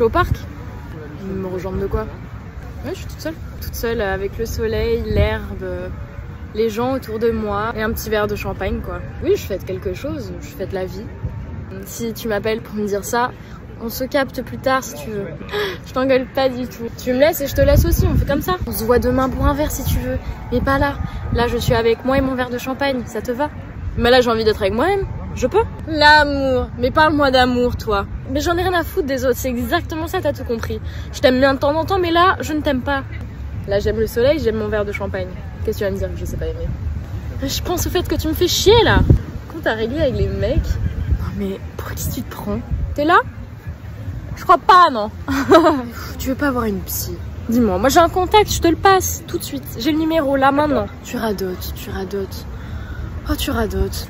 suis au parc. Me rejoindre de quoi? Ouais, je suis toute seule. Toute seule avec le soleil, l'herbe, les gens autour de moi et un petit verre de champagne quoi. Oui, je fête quelque chose, je fête la vie. Si tu m'appelles pour me dire ça, on se capte plus tard si tu veux. Je t'engueule pas du tout. Tu me laisses et je te laisse aussi, on fait comme ça. On se voit demain pour un verre si tu veux, mais pas là. Là, je suis avec moi et mon verre de champagne, ça te va? Mais là, j'ai envie d'être avec moi-même, je peux? L'amour, mais parle-moi d'amour, toi. Mais j'en ai rien à foutre des autres, c'est exactement ça, t'as tout compris. Je t'aime bien de temps en temps, mais là, je ne t'aime pas. Là, j'aime le soleil, j'aime mon verre de champagne. Qu'est-ce que tu vas me dire? Je sais pas aimer. Je pense au fait que tu me fais chier, là. Quand t'as réglé avec les mecs... Non, mais pour qui tu te prends? T'es là? Je crois pas, non. Tu veux pas avoir une psy? Dis-moi, moi j'ai un contact, je te le passe tout de suite. J'ai le numéro là maintenant. Tu radotes, tu radotes. Oh, tu radotes.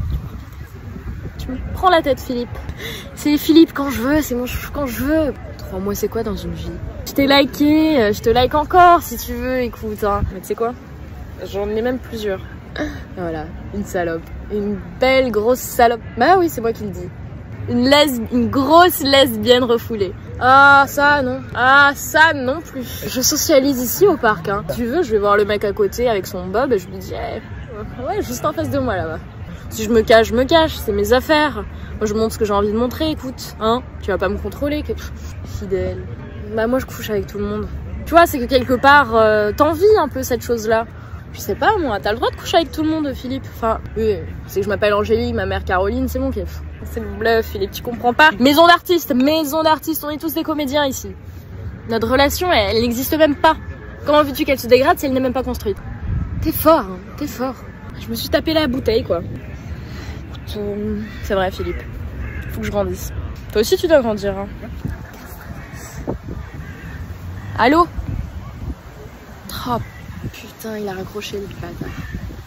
Tu me prends la tête, Philippe. C'est Philippe quand je veux, c'est mon quand je veux. 3 mois, c'est quoi dans une vie? Je t'ai liké, je te like encore si tu veux, écoute. Hein. Mais tu sais quoi? J'en ai même plusieurs. Voilà, une salope. Une belle grosse salope. Bah oui, c'est moi qui le dis. Une grosse lesbienne refoulée. Ah ça non. Ah ça non plus. Je socialise ici au parc hein. Si tu veux, je vais voir le mec à côté avec son bob et je lui dis hey, ouais, juste en face de moi là-bas. Si je me cache, c'est mes affaires. Moi je montre ce que j'ai envie de montrer, écoute. Hein, tu vas pas me contrôler. Fidèle. Bah moi je couche avec tout le monde. Tu vois, c'est que quelque part, t'envies un peu cette chose-là. Je sais pas moi, t'as le droit de coucher avec tout le monde Philippe. Enfin, oui, c'est que je m'appelle Angélique, ma mère Caroline, c'est mon kiff. C'est le bluff, Philippe, tu comprends pas. Maison d'artistes, on est tous des comédiens ici. Notre relation, elle n'existe même pas. Comment veux-tu qu'elle se dégrade si elle n'est même pas construite? T'es fort, hein, t'es fort. Je me suis tapé la bouteille, quoi. C'est vrai, Philippe. Faut que je grandisse. Toi aussi, tu dois grandir, hein. Allô? Oh, putain, il a raccroché, le bâtard.